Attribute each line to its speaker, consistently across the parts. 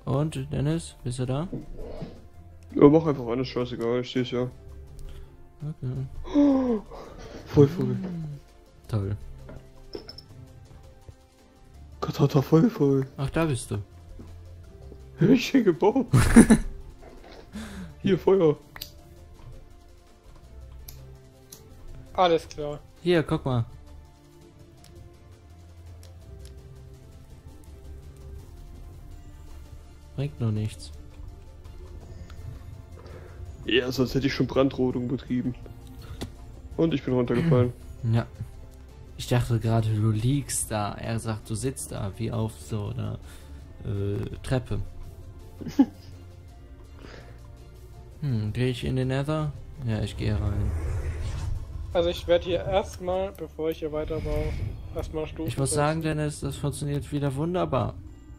Speaker 1: Und Dennis, bist du da?
Speaker 2: Ja, mach einfach alles, scheißegal, ich seh's ja.
Speaker 1: Okay.
Speaker 2: Voll voll.
Speaker 1: Toll.
Speaker 2: Katata voll voll.
Speaker 1: Ach, da bist du.
Speaker 2: Ich hänge Baum. Hier, Feuer.
Speaker 3: Alles klar.
Speaker 1: Hier, guck mal. Bringt nur nichts.
Speaker 2: Ja, sonst hätte ich schon Brandrodung betrieben. Und ich bin runtergefallen.
Speaker 1: Ja. Ich dachte gerade, du liegst da. Er sagt, du sitzt da, wie auf so einer Treppe. Gehe ich in den Nether? Ja, ich gehe rein.
Speaker 3: Also ich werde hier erstmal, bevor ich hier weiterbaue, erstmal Stufen.
Speaker 1: Ich muss sagen, Dennis, das funktioniert wieder wunderbar.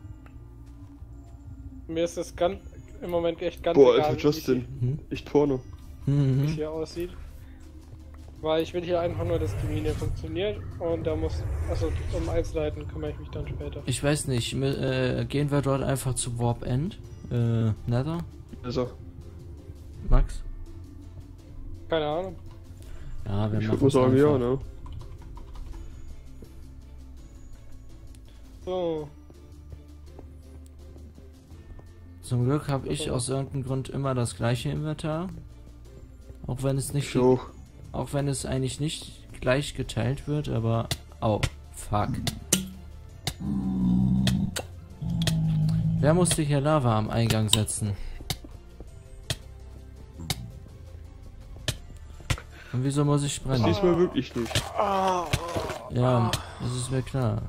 Speaker 3: Mir ist es ganz im Moment echt ganz
Speaker 2: Boah,
Speaker 3: egal,
Speaker 2: Alter, Justin.
Speaker 1: Mhm.
Speaker 2: Echt Porno.
Speaker 3: wie es hier aussieht. Weil ich will hier einfach nur, dass die Mine funktioniert und da muss, also um Einzelheiten kümmere ich mich dann später.
Speaker 1: Ich weiß nicht, gehen wir dort einfach zu Warp End? Nether?
Speaker 2: Also,
Speaker 1: Max?
Speaker 3: Keine Ahnung.
Speaker 1: Ja, wir
Speaker 2: ich
Speaker 1: machen
Speaker 2: würde sagen, ja,
Speaker 1: einfach.
Speaker 2: ne?
Speaker 3: So,
Speaker 1: Zum Glück habe ich aus irgendeinem Grund immer das gleiche Inventar. Auch wenn es nicht,
Speaker 2: Ich auch.
Speaker 1: auch wenn es eigentlich nicht gleich geteilt wird, aber oh, fuck. Wer musste hier Lava am Eingang setzen? Und wieso muss ich
Speaker 2: Das
Speaker 1: brennen?
Speaker 2: diesmal wirklich nicht.
Speaker 1: Ja, das ist mir klar.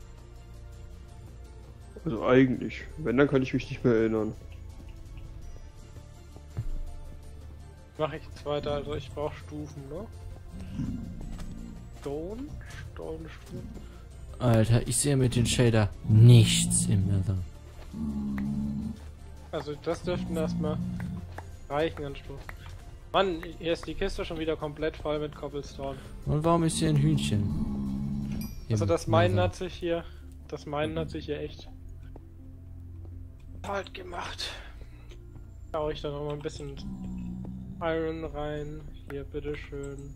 Speaker 2: Also eigentlich. Wenn, dann kann ich mich nicht mehr erinnern.
Speaker 3: mache ich jetzt weiter, also ich brauche Stufen, ne? Stufen.
Speaker 1: Alter, ich sehe mit den Shader nichts im Nether.
Speaker 3: Also das dürften erstmal reichen an Stufen. Mann, hier ist die Kiste schon wieder komplett voll mit Cobblestone.
Speaker 1: Und warum ist hier ein Hühnchen? Hier
Speaker 3: Also
Speaker 1: im
Speaker 3: das Minen
Speaker 1: Nether.
Speaker 3: hat sich hier, echt bald gemacht. Da hau ich dann noch mal ein bisschen Iron rein. Hier, bitteschön.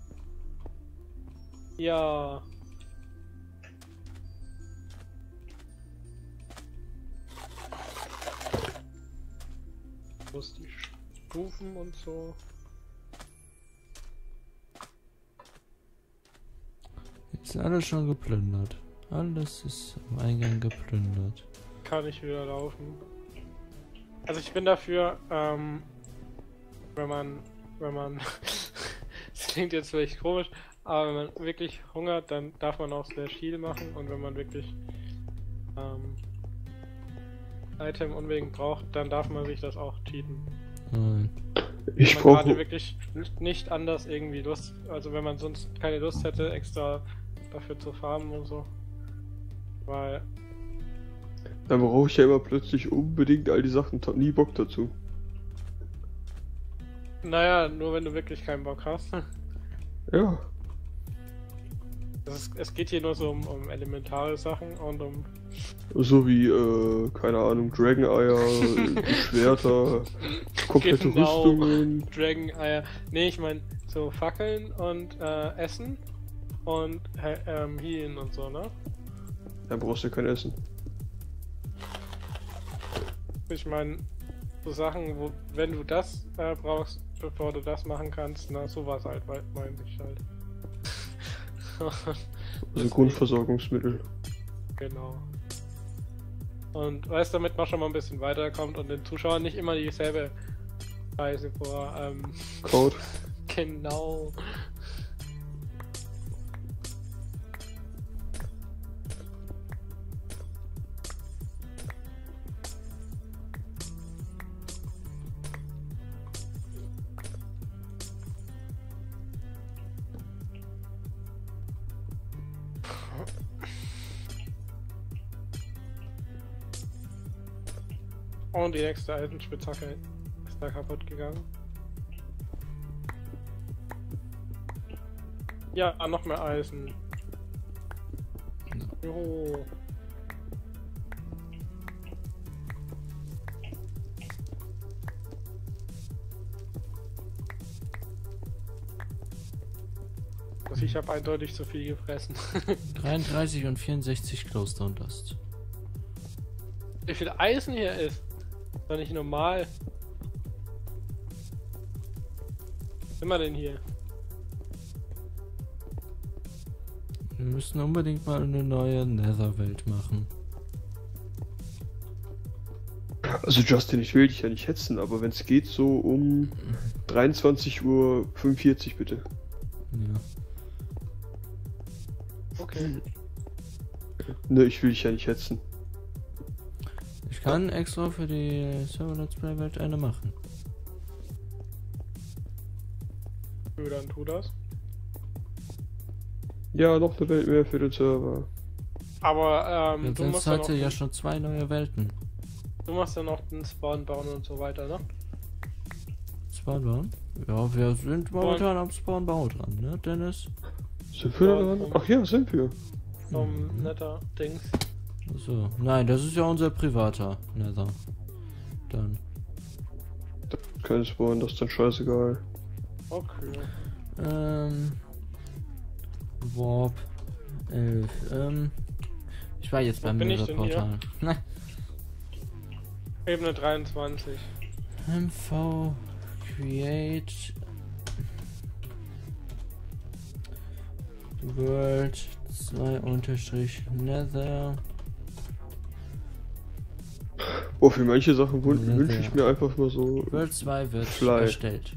Speaker 3: Ja. Wo ist die Stufen und so?
Speaker 1: Ist alles schon geplündert. Alles ist am Eingang geplündert.
Speaker 3: Kann ich wieder laufen. Also ich bin dafür, wenn man, das klingt jetzt vielleicht komisch, aber wenn man wirklich hungert, dann darf man auch Slash Heal machen und wenn man wirklich Item unbedingt braucht, dann darf man sich das auch cheaten.
Speaker 1: Nein.
Speaker 2: Ich
Speaker 3: Wenn man gerade
Speaker 2: brauche.
Speaker 3: wirklich nicht anders irgendwie Lust, also wenn man sonst keine Lust hätte, extra dafür zu farmen und so. Weil,
Speaker 2: Dann brauche ich ja immer plötzlich unbedingt all die Sachen. Nie Bock dazu.
Speaker 3: naja, nur wenn du wirklich keinen Bock hast.
Speaker 2: Ja.
Speaker 3: Es geht hier nur so um elementare Sachen und um
Speaker 2: So wie, keine Ahnung, Dragon-Eier, Schwerter, komplette
Speaker 3: Genau.
Speaker 2: Rüstungen.
Speaker 3: Dragon-Eier. Nee, ich meine so Fackeln und Essen und Healen und so, ne?
Speaker 2: Dann brauchst du ja kein Essen.
Speaker 3: Ich meine, so Sachen, wo, wenn du das brauchst, bevor du das machen kannst, na, sowas halt, meine ich halt.
Speaker 2: Also
Speaker 3: Deswegen,
Speaker 2: Grundversorgungsmittel.
Speaker 3: genau. Und weißt, damit man schon mal ein bisschen weiterkommt und den Zuschauern nicht immer dieselbe Scheiße vor,
Speaker 2: Kraut.
Speaker 3: genau. Und die nächste Eisenspitzhacke ist da kaputt gegangen. Ja, noch mehr Eisen. Jo. Also ich habe eindeutig zu viel gefressen.
Speaker 1: 33 und 64 Glowstone Dust.
Speaker 3: Wie viel Eisen hier ist? Doch nicht normal. Was sind wir denn hier?
Speaker 1: Wir müssen unbedingt mal eine neue Netherwelt machen.
Speaker 2: Also Justin, ich will dich ja nicht hetzen, aber wenn es geht, so um 23:45 Uhr bitte.
Speaker 1: Ja.
Speaker 3: Okay.
Speaker 2: Ne, ich will dich ja nicht hetzen.
Speaker 1: Ich kann extra für die Server Let's Play Welt eine machen.
Speaker 3: Nö, dann tu das.
Speaker 2: Ja, noch eine Welt mehr für den Server.
Speaker 3: Aber
Speaker 1: Jetzt
Speaker 3: du
Speaker 1: sind
Speaker 3: musst ja noch,
Speaker 1: heute ja schon 2 neue Welten.
Speaker 3: du machst ja noch den Spawn bauen und so weiter, ne?
Speaker 1: Spawn bauen? Ja, wir sind momentan am Spawn bauen dran, ne, Dennis?
Speaker 2: Sind wir da dran? Ach ja, sind wir.
Speaker 3: Vom netter Dings.
Speaker 1: So. Nein, das ist ja unser privater Nether. Dann.
Speaker 2: Kein Spawn, das ist dann scheißegal.
Speaker 3: Okay.
Speaker 1: Warp 11. Ich war jetzt
Speaker 3: Wo
Speaker 1: beim
Speaker 3: bin ich denn
Speaker 1: Nether-Portal.
Speaker 3: Ebene 23.
Speaker 1: MV Create World 2 unterstrich Nether.
Speaker 2: Oh, für manche Sachen
Speaker 1: Ja,
Speaker 2: wünsche ich mir einfach mal so.
Speaker 1: World 2 wird
Speaker 2: Fly.
Speaker 1: erstellt.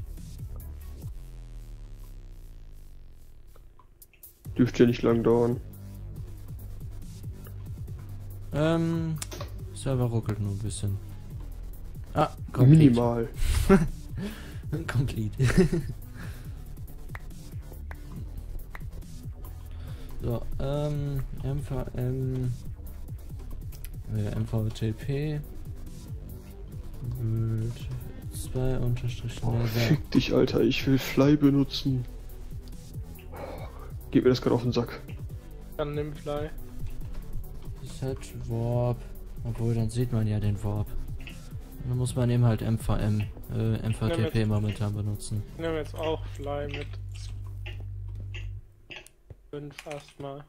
Speaker 2: Dürfte ja nicht lang dauern.
Speaker 1: Server ruckelt nur ein bisschen. Ah, complete.
Speaker 2: Minimal.
Speaker 1: Complete. So, MVM MVTP World 2 unterstrich
Speaker 2: Oh,
Speaker 1: Nether.
Speaker 2: fick dich, Alter. Ich will Fly benutzen. Gib mir das gerade auf den Sack.
Speaker 3: Dann nimm Fly.
Speaker 1: Set Warp. Obwohl, dann sieht man ja den Warp. Dann muss man eben halt MVTP momentan benutzen.
Speaker 3: Ich nehme jetzt auch Fly mit 5 erstmal.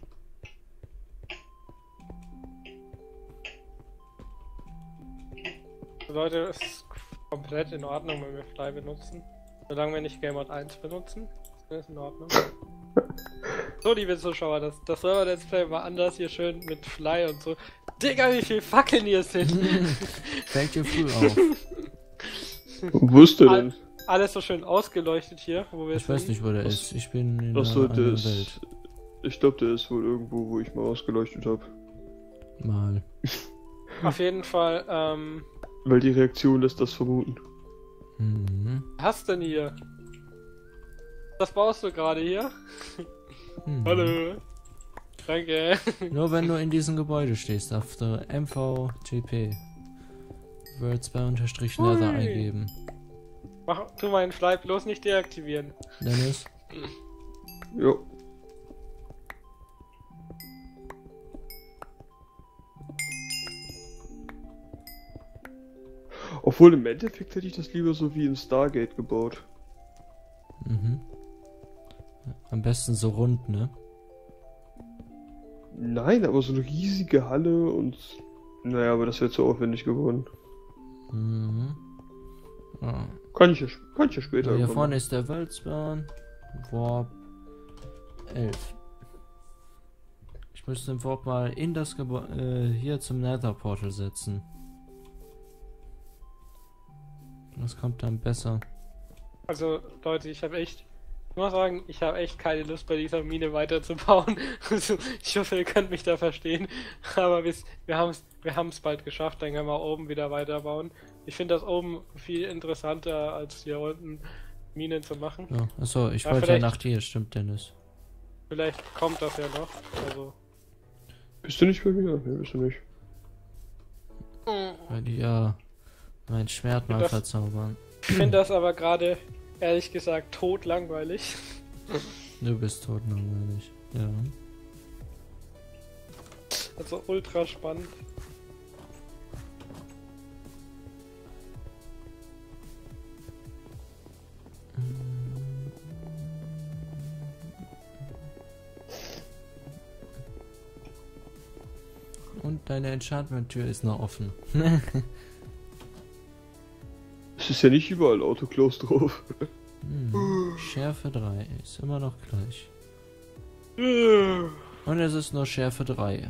Speaker 3: Leute, es ist komplett in Ordnung, wenn wir Fly benutzen. Solange wir nicht Game Mode 1 benutzen, ist alles in Ordnung. So, liebe Zuschauer, das Server Let's Play war anders hier schön mit Fly und so. Digga, wie viel Fackeln hier sind!
Speaker 1: Fällt dir früh auf.
Speaker 2: Wo ist der denn?
Speaker 3: Alles so schön ausgeleuchtet hier, wo wir
Speaker 1: Ich weiß nicht, wo der ist. Ich bin in
Speaker 2: Achso,
Speaker 1: einer
Speaker 2: der
Speaker 1: anderen
Speaker 2: ist.
Speaker 1: Welt.
Speaker 2: Ich glaube, der ist wohl irgendwo, wo ich mal ausgeleuchtet habe.
Speaker 1: Mal.
Speaker 3: Auf jeden Fall,
Speaker 2: Weil die Reaktion lässt das vermuten.
Speaker 1: Mhm.
Speaker 3: was hast du denn hier? Was baust du gerade hier?
Speaker 1: Mhm.
Speaker 3: Hallo. Danke.
Speaker 1: Nur wenn du in diesem Gebäude stehst, darfst du MVTP World 2 unterstrich Nether
Speaker 3: Hui.
Speaker 1: eingeben.
Speaker 3: Tu meinen Fly bloß nicht deaktivieren.
Speaker 1: Dennis?
Speaker 2: Jo. Obwohl im Endeffekt hätte ich das lieber so wie in Stargate gebaut.
Speaker 1: Mhm. Am besten so rund, ne?
Speaker 2: Nein, aber so eine riesige Halle und. Naja, aber das wäre zu aufwendig geworden.
Speaker 1: Mhm. Ah.
Speaker 2: Kann ich ja später.
Speaker 1: So, hier
Speaker 2: irgendwann
Speaker 1: vorne
Speaker 2: machen.
Speaker 1: ist der Worldspawn. Warp 11. Ich müsste den Warp mal in das Gebäude hier zum Nether Portal setzen. Das kommt dann besser.
Speaker 3: Also, Leute, ich muss sagen, ich habe echt keine Lust bei dieser Mine weiterzubauen. Also, ich hoffe, ihr könnt mich da verstehen. Aber wir haben es bald geschafft, dann können wir oben wieder weiterbauen. Ich finde das oben viel interessanter, als hier unten Minen zu machen.
Speaker 1: Ja, achso, ich
Speaker 3: Ja,
Speaker 1: wollte ja
Speaker 3: vielleicht-
Speaker 1: nach dir, stimmt, Dennis.
Speaker 3: Vielleicht kommt das ja noch. Also.
Speaker 2: Bist du nicht bei mir? Nee, bist du nicht.
Speaker 1: Weil die ja mein Schwert mal
Speaker 3: Das-
Speaker 1: verzaubern.
Speaker 3: Ich finde das aber gerade, ehrlich gesagt, totlangweilig.
Speaker 1: Du bist tot, langweilig. Ja.
Speaker 3: Also ultra spannend.
Speaker 1: Und deine Enchantment-Tür ist noch offen.
Speaker 2: Es ist ja nicht überall Autoclose drauf.
Speaker 1: Schärfe 3 ist immer noch gleich. Und es ist nur Schärfe 3.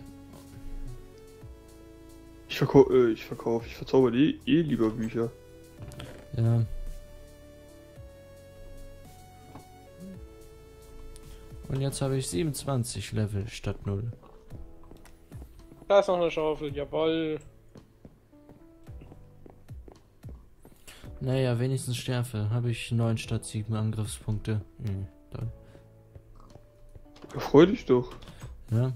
Speaker 2: Ich verzauber lieber Bücher.
Speaker 1: Ja. Und jetzt habe ich 27 Level statt 0.
Speaker 3: Da ist noch eine Schaufel, jawoll.
Speaker 1: Naja, wenigstens Schärfe. Habe ich 9 statt 7 Angriffspunkte. Dann.
Speaker 2: Ja, freu dich doch.
Speaker 1: Ja.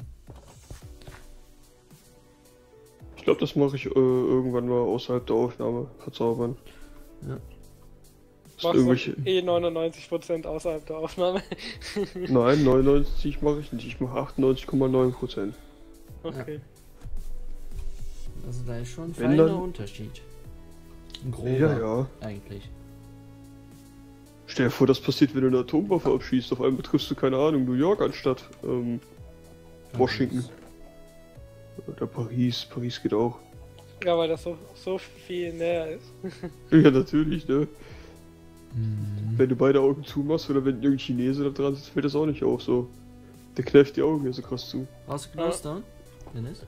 Speaker 2: Ich glaube, das mache ich irgendwann mal außerhalb der Aufnahme verzaubern.
Speaker 1: Ja.
Speaker 3: Machst
Speaker 2: Irgendwelche...
Speaker 3: du 99% außerhalb der Aufnahme?
Speaker 2: Nein, 99 mache ich nicht. Ich mache 98,9%.
Speaker 3: Okay.
Speaker 1: Also da ist schon ein
Speaker 2: Wenn
Speaker 1: feiner
Speaker 2: dann-
Speaker 1: Unterschied. Ein grober,
Speaker 2: Ja.
Speaker 1: eigentlich.
Speaker 2: Stell dir vor, das passiert, wenn du eine Atomwaffe abschießt. Auf einmal triffst du, keine Ahnung, New York anstatt Washington. Oder Paris. Paris geht auch.
Speaker 3: Ja, weil das so viel näher ist.
Speaker 2: Ja, natürlich, ne?
Speaker 1: Mhm.
Speaker 2: Wenn du beide Augen zumachst oder wenn irgendein Chinese da dran sitzt, fällt das auch nicht auf, so. Der kneift die Augen ja so krass zu.
Speaker 1: Ausgelost dann? Dennis?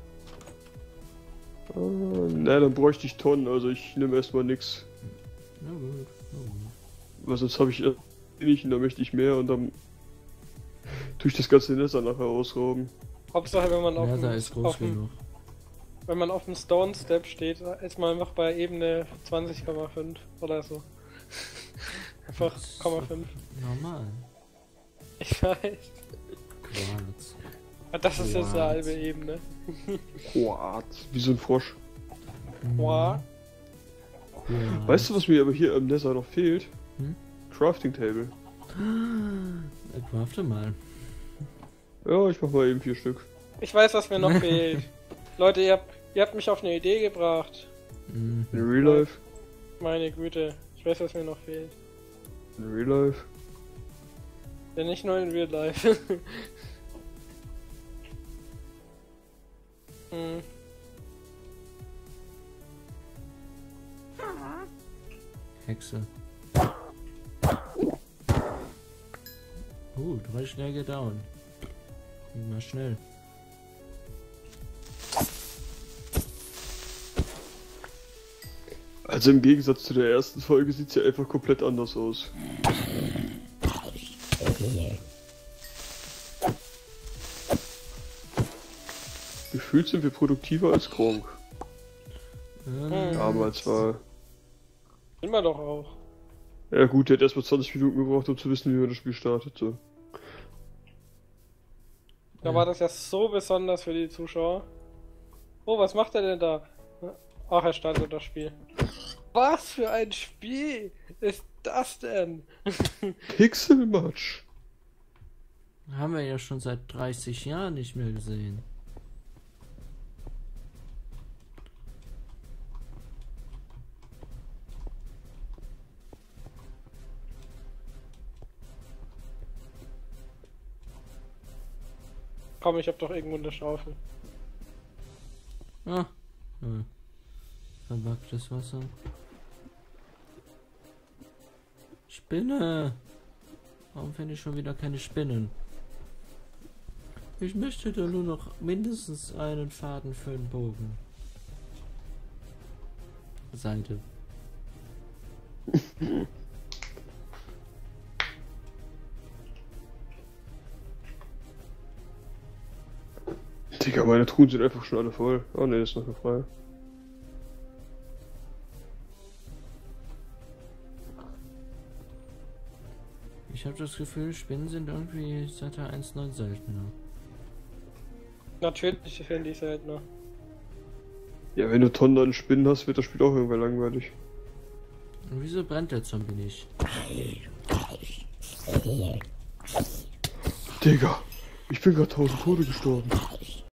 Speaker 2: Na, dann bräuchte ich Tonnen, also ich nehme erstmal nix.
Speaker 1: Na gut, na gut.
Speaker 2: Weil sonst habe ich nicht und dann möchte ich mehr und dann tue ich das ganze Nether nachher ausrauben.
Speaker 3: Hauptsache, wenn man
Speaker 1: Ja, da ist groß genug.
Speaker 3: wenn man auf dem Stone Step steht, ist man einfach bei Ebene 20,5 oder so. Einfach
Speaker 1: Das ist
Speaker 3: 0,5.
Speaker 1: Normal.
Speaker 3: Ich weiß.
Speaker 1: Quarz.
Speaker 3: Das ist jetzt eine
Speaker 1: Quarz.
Speaker 3: halbe Ebene.
Speaker 2: Quarz. Wie so ein Frosch.
Speaker 3: Wow.
Speaker 1: Quarz.
Speaker 2: Weißt du, was mir aber hier im Nether noch fehlt?
Speaker 1: Hm?
Speaker 2: Crafting Table.
Speaker 1: Crafte mal.
Speaker 2: Ja, ich mach mal eben 4 Stück.
Speaker 3: Ich weiß, was mir noch fehlt. Leute, ihr habt mich auf eine Idee gebracht.
Speaker 1: Mhm.
Speaker 2: In Real Life.
Speaker 3: Meine Güte. Ich weiß, was mir noch fehlt.
Speaker 2: In Real Life.
Speaker 3: Ja, nicht nur in Real Life. hm.
Speaker 1: Hexe. 3 Schläge down. Ging mal schnell.
Speaker 2: Also im Gegensatz zu der ersten Folge sieht's ja einfach komplett anders aus. Gefühlt sind wir produktiver als Gronk. Damals war...
Speaker 3: Sind wir doch auch.
Speaker 2: Ja gut, der hat erstmal 20 Minuten gebraucht, um zu wissen, wie man das Spiel startet. So.
Speaker 3: Da war das ja so besonders für die Zuschauer. Oh, was macht er denn da? Ach, er startet das Spiel. Was für ein Spiel ist das denn?
Speaker 2: Pixelmatch.
Speaker 1: Haben wir ja schon seit 30 Jahren nicht mehr gesehen.
Speaker 3: Komm, ich hab doch irgendwo eine Schaufel.
Speaker 1: Ah. Ja. Verbacktes Wasser. Spinne! Warum finde ich schon wieder keine Spinnen? Ich möchte da nur noch mindestens einen Faden für den Bogen. Seite.
Speaker 2: Digga, meine Truhen sind einfach schon alle voll. Oh ne, ist noch eine frei.
Speaker 1: Ich habe das Gefühl, Spinnen sind irgendwie seit der 1.9 seltener.
Speaker 3: Natürlich finde ich seltener.
Speaker 2: Ja, wenn du Tonnen an Spinnen hast, wird das Spiel auch irgendwann langweilig.
Speaker 1: Und wieso brennt der Zombie nicht?
Speaker 2: Digga, ich bin gerade 1000 Tode gestorben.